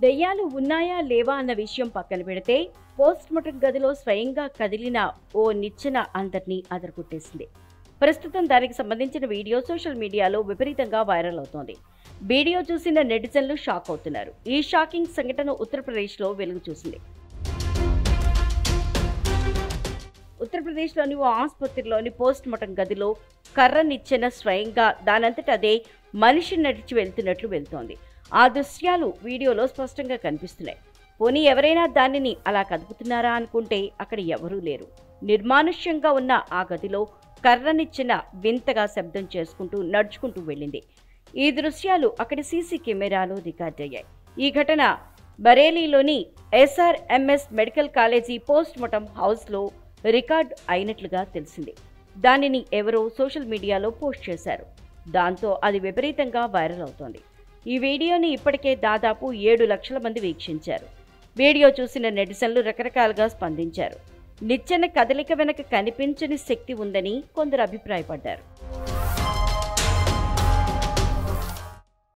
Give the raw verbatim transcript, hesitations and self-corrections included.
దెయ్యాలు ఉన్నాయా లేవా అన్న విషయం పక్కన పెడితే పోస్ట్ మార్టం గదిలో స్వయంగా కదిలిన ఓ నిచ్చెన అందరినీ అదరగొట్టేసింది. ప్రస్తుతం దానికి సంబంధించిన వీడియో సోషల్ మీడియాలో విపరీతంగా వైరల్ అవుతోంది. వీడియో చూసిన నెటిజన్లు షాక్ అవుతున్నారు. ఈ షాకింగ్ సంఘటన ఉత్తరప్రదేశ్లో వెలుగు చూసింది. ఉత్తరప్రదేశ్లోని ఓ ఆసుపత్రిలోని పోస్ట్ మార్టం గదిలో కర్ర నిచ్చెన స్వయంగా దానంతట అదే మనిషి నడిచి వెళ్తున్నట్లు వెళ్తోంది. ఆ దృశ్యాలు వీడియోలో స్పష్టంగా కనిపిస్తున్నాయి. పోనీ ఎవరైనా దానిని అలా కదుపుతున్నారా అనుకుంటే అక్కడ ఎవరూ లేరు. నిర్మానుష్యంగా ఉన్న ఆ గదిలో కర్ర నిచ్చెన వింతగా శబ్దం చేసుకుంటూ నడుచుకుంటూ వెళ్ళింది. ఈ దృశ్యాలు అక్కడి సీసీ కెమెరాలో రికార్డయ్యాయి. ఈ ఘటన బరేలీలోని SRMS medical college post mortem హౌస్లో రికార్డ్ అయినట్లుగా తెలిసింది. దానిని ఎవరో సోషల్ మీడియాలో పోస్ట్ చేశారు. దాంతో అది విపరీతంగా వైరల్ అవుతోంది. ఈ వీడియోని ఇప్పటికే దాదాపు ఏడు లక్షల మంది వీక్షించారు. వీడియో చూసిన నెటిజన్లు రకరకాలుగా స్పందించారు. నిచ్చెన కదలిక వెనక కనిపించని శక్తి ఉందని కొందరు అభిప్రాయపడ్డారు.